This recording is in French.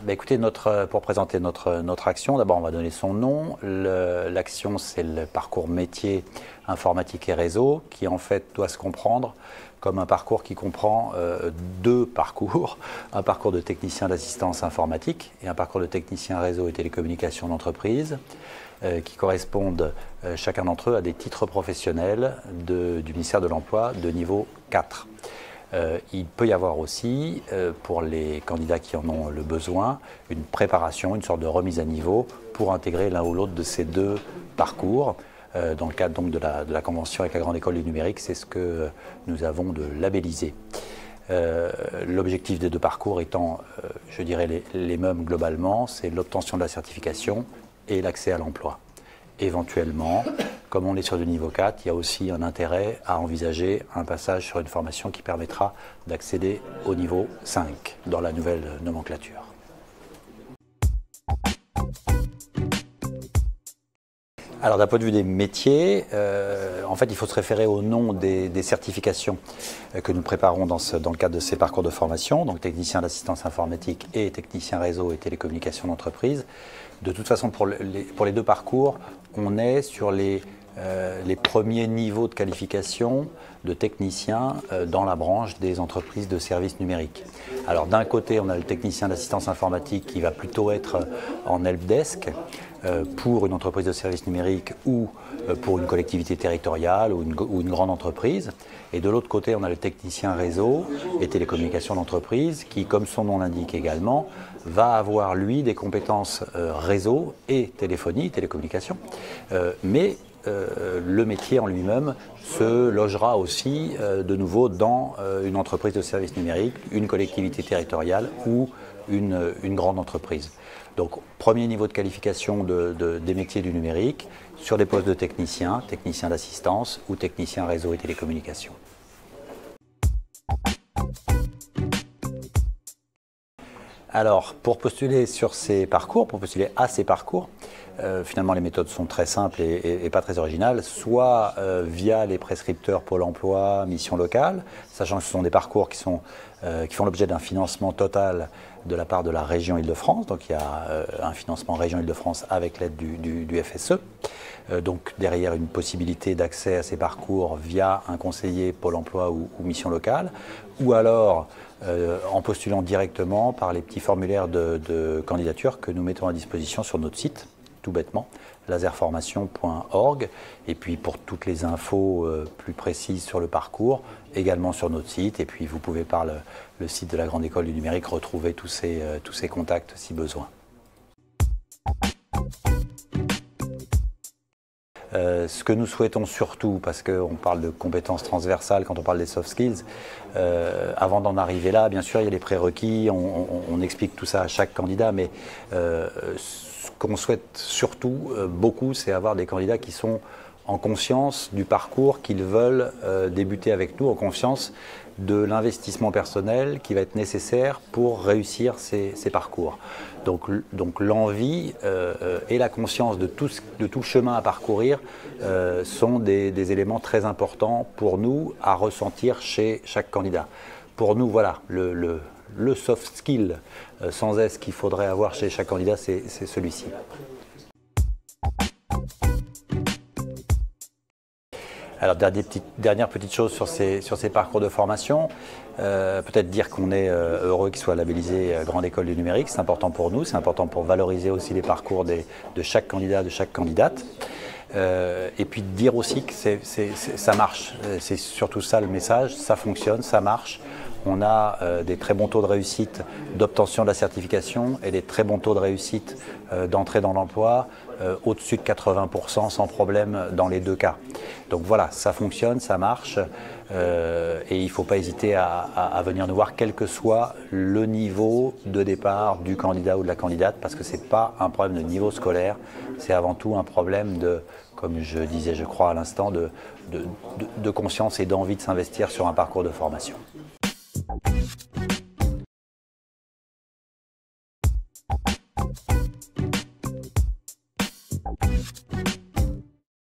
Écoutez, pour présenter notre action, d'abord on va donner son nom. L'action, c'est le parcours métier informatique et réseau qui en fait doit se comprendre comme un parcours qui comprend deux parcours, un parcours de technicien d'assistance informatique et un parcours de technicien réseau et télécommunications d'entreprise qui correspondent chacun d'entre eux à des titres professionnels du ministère de l'Emploi de niveau 4. Il peut y avoir aussi, pour les candidats qui en ont le besoin, une préparation, une sorte de remise à niveau pour intégrer l'un ou l'autre de ces deux parcours. Dans le cadre donc de la convention avec la Grande École du Numérique, c'est ce que nous avons de labellisé. L'objectif des deux parcours étant, je dirais, les mêmes globalement, c'est l'obtention de la certification et l'accès à l'emploi. Éventuellement, comme on est sur du niveau 4, il y a aussi un intérêt à envisager un passage sur une formation qui permettra d'accéder au niveau 5 dans la nouvelle nomenclature. Alors d'un point de vue des métiers, en fait il faut se référer au nom des certifications que nous préparons dans le cadre de ces parcours de formation, donc technicien d'assistance informatique et technicien réseau et télécommunications d'entreprise. De toute façon pour les deux parcours, on est sur les premiers niveaux de qualification de technicien dans la branche des entreprises de services numériques. Alors d'un côté, on a le technicien d'assistance informatique qui va plutôt être en helpdesk pour une entreprise de services numériques ou pour une collectivité territoriale ou une grande entreprise. Et de l'autre côté, on a le technicien réseau et télécommunications d'entreprise qui, comme son nom l'indique également, va avoir lui des compétences réseau et téléphonie, télécommunications, mais le métier en lui-même se logera aussi de nouveau dans une entreprise de services numériques, une collectivité territoriale ou une grande entreprise. Donc, premier niveau de qualification des métiers du numérique sur des postes de technicien d'assistance ou technicien réseau et télécommunications. Alors, pour postuler sur ces parcours, pour postuler à ces parcours, finalement les méthodes sont très simples et pas très originales, soit via les prescripteurs Pôle emploi, mission locale, sachant que ce sont des parcours qui font l'objet d'un financement total de la part de la région Île-de-France, donc il y a un financement région Île-de-France avec l'aide du FSE. Donc derrière une possibilité d'accès à ces parcours via un conseiller Pôle emploi ou mission locale, ou alors en postulant directement par les petits formulaires de candidature que nous mettons à disposition sur notre site, tout bêtement, laserformation.org, et puis pour toutes les infos plus précises sur le parcours, également sur notre site, et puis vous pouvez par le site de la Grande École du Numérique retrouver tous ces contacts si besoin. Ce que nous souhaitons surtout, parce qu'on parle de compétences transversales quand on parle des soft skills, avant d'en arriver là, bien sûr il y a les prérequis, on explique tout ça à chaque candidat, mais ce qu'on souhaite surtout beaucoup, c'est avoir des candidats qui sont en conscience du parcours qu'ils veulent débuter avec nous, en conscience de l'investissement personnel qui va être nécessaire pour réussir ces parcours. Donc l'envie et la conscience de tout le chemin à parcourir sont des éléments très importants pour nous à ressentir chez chaque candidat. Pour nous, voilà, le soft skill sans S qu'il faudrait avoir chez chaque candidat, c'est celui-ci. Alors, dernière petite chose sur ces parcours de formation, peut-être dire qu'on est heureux qu'ils soient labellisés Grande École du Numérique, c'est important pour nous, c'est important pour valoriser aussi les parcours de chaque candidat, de chaque candidate. Et puis dire aussi que ça marche, c'est surtout ça le message, ça fonctionne, ça marche. On a des très bons taux de réussite d'obtention de la certification et des très bons taux de réussite d'entrée dans l'emploi, au-dessus de 80% sans problème dans les deux cas. Donc voilà, ça fonctionne, ça marche et il ne faut pas hésiter à venir nous voir quel que soit le niveau de départ du candidat ou de la candidate, parce que ce n'est pas un problème de niveau scolaire, c'est avant tout un problème comme je disais je crois à l'instant, de conscience et d'envie de s'investir sur un parcours de formation.